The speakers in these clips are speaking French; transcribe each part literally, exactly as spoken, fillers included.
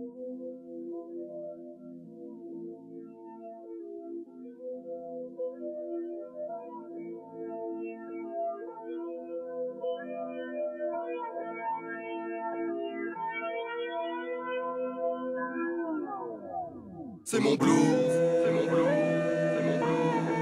C'est mon blues, c'est mon blues, c'est mon blues,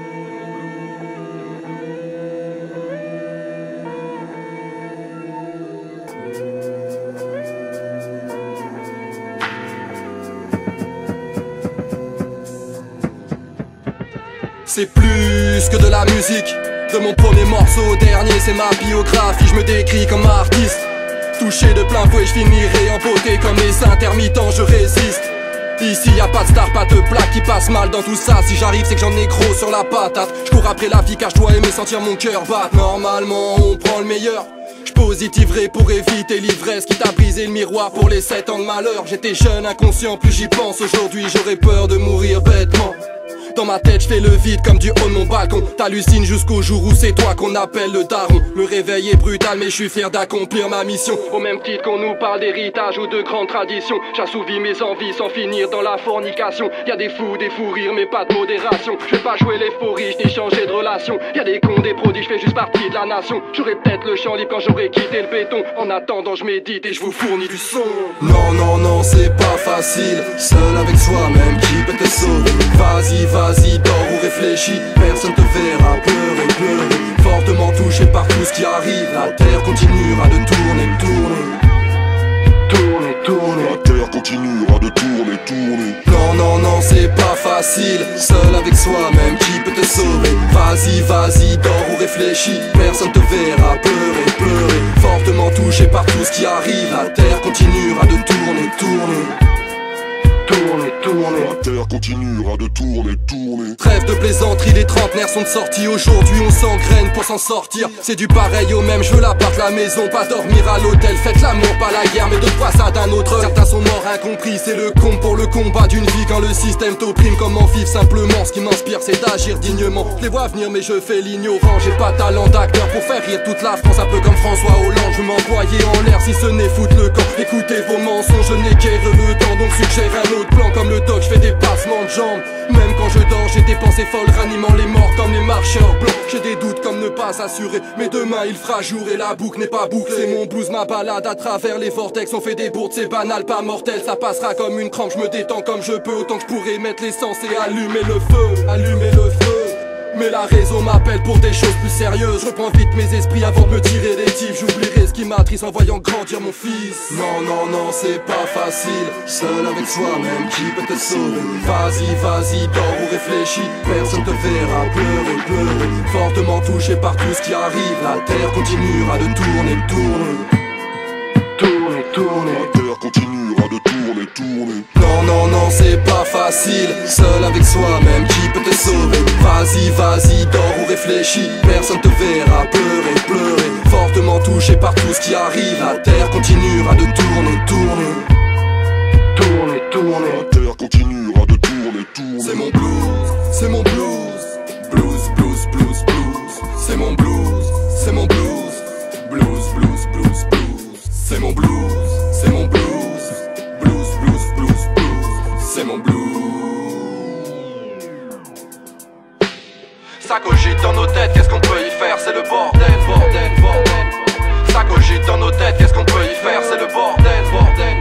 c'est plus que de la musique. De mon premier morceau au dernier, c'est ma biographie. Je me décris comme artiste, touché de plein fouet, je finirai en beauté comme les intermittents, je résiste. Ici y a pas de star, pas de plaque qui passe mal dans tout ça. Si j'arrive c'est que j'en ai gros sur la patate. Je cours après la vie car je dois aimer sentir mon cœur battre. Normalement on prend le meilleur. J'positiverai pour éviter l'ivresse qui t'a brisé le miroir pour les sept ans de malheur. J'étais jeune, inconscient, plus j'y pense. Aujourd'hui j'aurais peur de mourir bêtement. Dans ma tête je fais le vide comme du haut de mon balcon. T'hallucines jusqu'au jour où c'est toi qu'on appelle le daron. Le réveil est brutal mais je suis fier d'accomplir ma mission. Au même titre qu'on nous parle d'héritage ou de grandes traditions, j'assouvis mes envies sans finir dans la fornication. Y'a des fous, des fous rires mais pas de modération. Je vais pas jouer les faux riches ni changer de relation. Y'a des cons, des prodiges, je fais juste partie de la nation. J'aurai peut-être le champ libre quand j'aurai quitté le béton. En attendant je médite et je vous fournis du son. Non non non c'est pas facile, seul avec soi-même qui peut te sauver. Vas-y vas-y Vas-y, dors ou réfléchis, personne te verra pleurer, pleurer. Fortement touché par tout ce qui arrive, la terre continuera de tourner, tourner. Tourner, tourner. La terre continuera de tourner, tourner. Non, non, non, c'est pas facile, seul avec soi-même qui peut te sauver. Vas-y, vas-y, dors ou réfléchis, personne te verra pleurer, pleurer. Fortement touché par tout ce qui arrive, la terre continuera de tourner, tourner. Tourner, tourner. La terre continuera de tourner, tourner. Trêve de plaisanterie, les trentenaires sont de sortie. Aujourd'hui on s'engraine pour s'en sortir. C'est du pareil au même, je veux l'appart, la maison. Pas dormir à l'hôtel, faites l'amour, pas la guerre. Mais d'autres fois ça d'un autre. Certains sont morts incompris, c'est le con pour le combat d'une vie. Quand le système t'opprime, comment vivre simplement. Ce qui m'inspire c'est d'agir dignement. Je les vois venir mais je fais l'ignorant. J'ai pas talent d'acteur pour faire rire toute la France. Un peu comme François Hollande, je veux m'envoyer en l'air si ce n'est foutre le camp. Écoutez vos mensonges, je n'ai guère le temps. Donc suggère un autre plan comme le doc, je fais des passements de jambes. Même quand je dors, j'ai des pensées folles ranimant les morts comme les marcheurs blancs. J'ai des doutes comme ne pas assurer, mais demain il fera jour et la boucle n'est pas bouclée. C'est mon blues, ma balade à travers les vortex. On fait des bourdes, c'est banal, pas mortel. Ça passera comme une crampe, je me détends comme je peux. Autant que je pourrais mettre l'essence et allumer le feu. Allumer le feu. Mais la raison m'appelle pour des choses plus sérieuses. Je reprends vite mes esprits avant de me tirer des tifs. J'oublierai ce qui m'attriste en voyant grandir mon fils. Non, non, non, c'est pas facile, seul avec soi-même qui peut te sauver. Vas-y, vas-y, dors ou réfléchis, personne te verra pleurer, pleurer. Fortement touché par tout ce qui arrive, la terre continuera de tourner, tourner. Tourner, tourner. La terre continuera de tourner, tourner. Non, non, non, c'est pas facile, seul avec soi-même qui peut te sauver. Vas-y, vas-y, dors ou réfléchis, personne te verra pleurer, pleurer. Fortement touché par tout ce qui arrive, la terre continuera de tourner, tourner. Tourner, tourner. La terre continuera de tourner, tourner. C'est mon blues, c'est mon blues. Blues, blues, blues, blues. C'est mon blues, c'est mon blues. Blues, blues, blues, blues. C'est mon blues, c'est mon blues. Blues, blues, blues, blues. C'est mon blues. Ça cogite dans nos têtes, qu'est-ce qu'on peut y faire? C'est le bordel, bordel, bordel. Ça cogite dans nos têtes, qu'est-ce qu'on peut y faire? C'est le bordel, bordel.